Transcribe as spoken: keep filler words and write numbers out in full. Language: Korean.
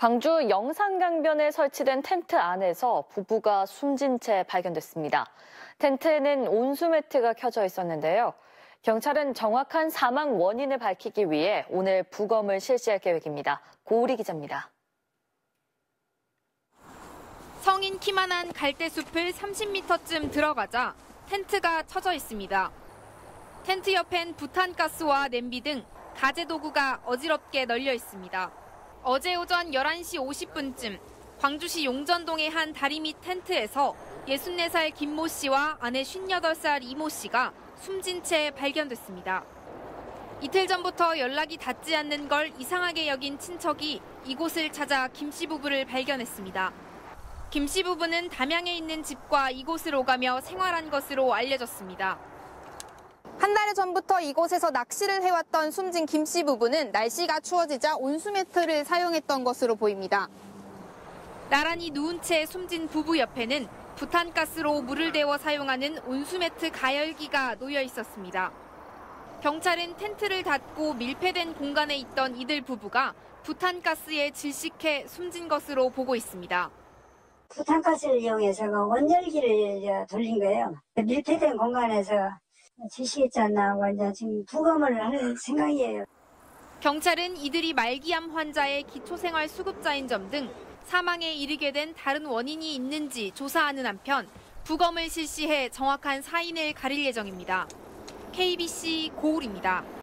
광주 영산강변에 설치된 텐트 안에서 부부가 숨진 채 발견됐습니다. 텐트에는 온수매트가 켜져 있었는데요. 경찰은 정확한 사망 원인을 밝히기 위해 오늘 부검을 실시할 계획입니다. 고우리 기자입니다. 성인 키만한 갈대숲을 삼십 미터쯤 들어가자 텐트가 쳐져 있습니다. 텐트 옆엔 부탄가스와 냄비 등 가재 도구가 어지럽게 널려 있습니다. 어제 오전 열한 시 오십 분쯤 광주시 용전동의 한 다리 밑 텐트에서 예순네 살 김모 씨와 아내 쉰여덟 살 이모 씨가 숨진 채 발견됐습니다. 이틀 전부터 연락이 닿지 않는 걸 이상하게 여긴 친척이 이곳을 찾아 김 씨 부부를 발견했습니다. 김 씨 부부는 담양에 있는 집과 이곳을 오가며 생활한 것으로 알려졌습니다. 한 달 전부터 이곳에서 낚시를 해왔던 숨진 김 씨 부부는 날씨가 추워지자 온수매트를 사용했던 것으로 보입니다. 나란히 누운 채 숨진 부부 옆에는 부탄가스로 물을 데워 사용하는 온수매트 가열기가 놓여 있었습니다. 경찰은 텐트를 닫고 밀폐된 공간에 있던 이들 부부가 부탄가스에 질식해 숨진 것으로 보고 있습니다. 부탄가스를 이용해서 원열기를 돌린 거예요. 밀폐된 공간에서 질식했지 않나 하고 이제 지금 부검을 할 생각이에요. 경찰은 이들이 말기암 환자의 기초생활수급자인 점 등 사망에 이르게 된 다른 원인이 있는지 조사하는 한편 부검을 실시해 정확한 사인을 가릴 예정입니다. 케이비씨 고울입니다.